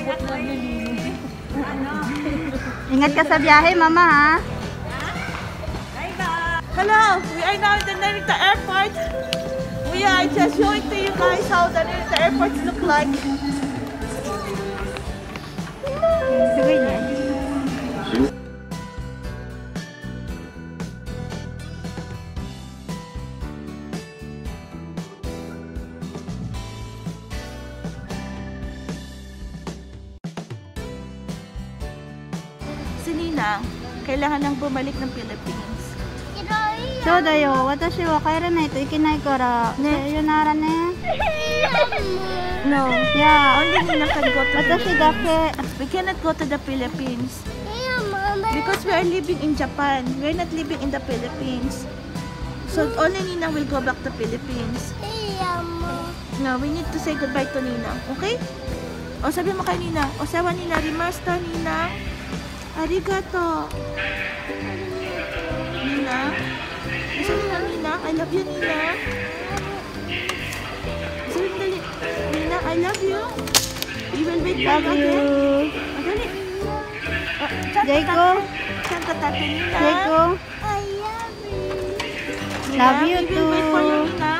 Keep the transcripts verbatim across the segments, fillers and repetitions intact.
Abot na nilini. Ingat ka sa biyahe, mama, ha? Hello, we are now in the Narita Airport. We are just showing to you guys how the Narita airports look like. Si Ninang, kailangan lang bumalik ng Philippines. そうだよ。私は帰らないといけないから。ね。さよならね。 No. Yeah. Only Ninang can go to the 私だけ。 We cannot go to the Philippines. Because we are living in Japan. We are not living in the Philippines. So only Ninang will go back to Philippines. No, we need to say goodbye to Ninang. Okay? O sabi mo kay Ninang. O sawa Ninang. Rimasta Ninang. Arigato. Ninang. Isa Ninang, Ninang. I love you, Ninang. Isa Ninang, Ninang, I love you. We will wait for you again. O, dali. Jaiko. Saan ka tate, Ninang? Jaiko. I love you. Love you We will wait for you, too. Ninang.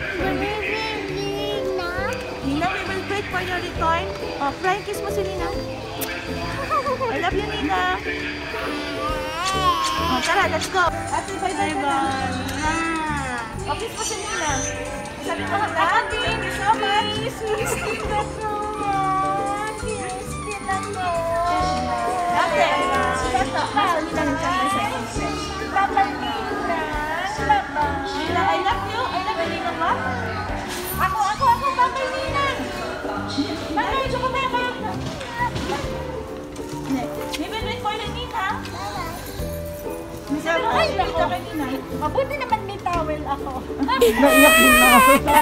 Nina. Ninang, we will wait for your return. O, flying kiss mo si Ninang. I love you, Ninang. O, tara, let's go. Ate, bye-bye ka na. O, kiss mo si Ninang. Sabi mo, Ate, thank you so much. Miss Tina so much. Miss Tina so much. Ate, Sato, nasa Ninang ka na sa Papa Nina. Papa. Ninang, I love you. I love you, Ninang ba? Ako, ako, ako, Papa Nina. Bakit? Ito ka ba yung kayo? We will wait for you, Ninang. Sabi mo, ay, dito kay Ninang. Mabuti naman may towel ako. Naiyak din na.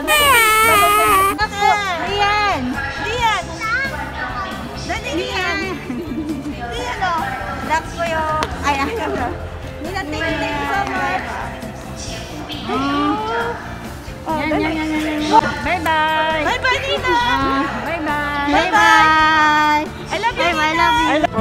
Ako, Rian. Rian. Dali, Rian. Rian, o. Relax ko yun. Ay, ay, ay. Nina, thank you, thank you so much. Oh, Yan, dali. yan, yan, yan, yan. Bye-bye. Bye-bye, Nina. Bye-bye. Bye-bye. Bye-bye. I love you, Bye-bye. I Nina. love you.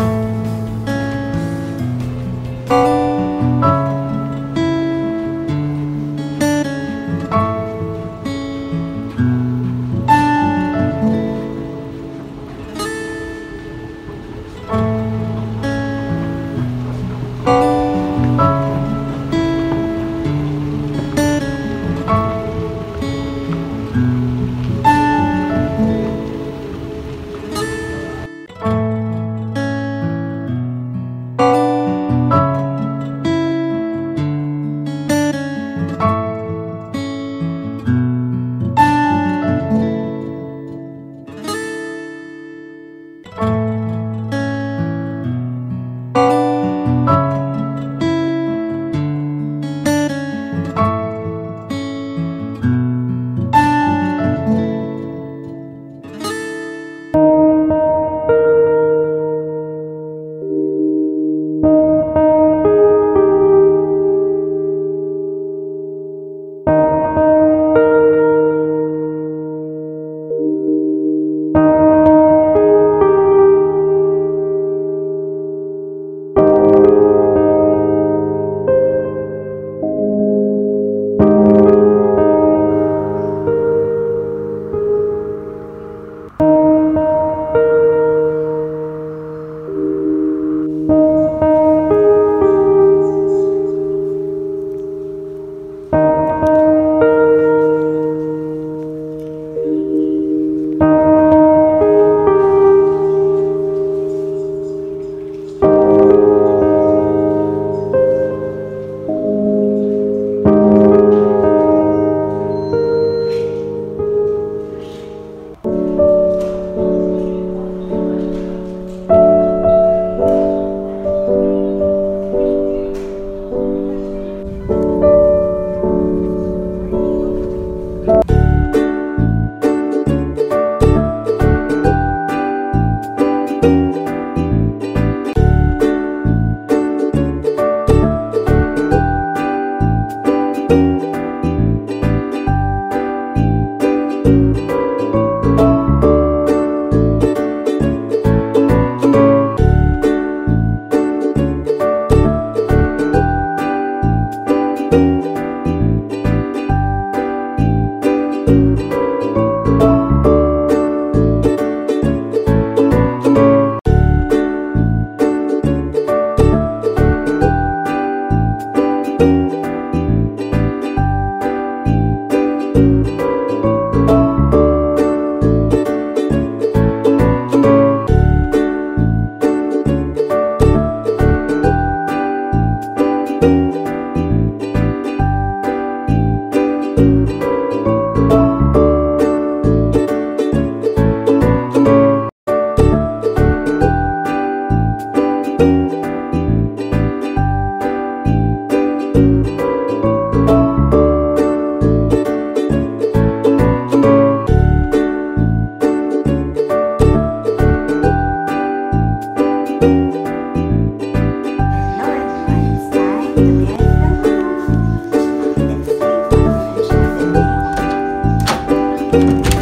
Bye.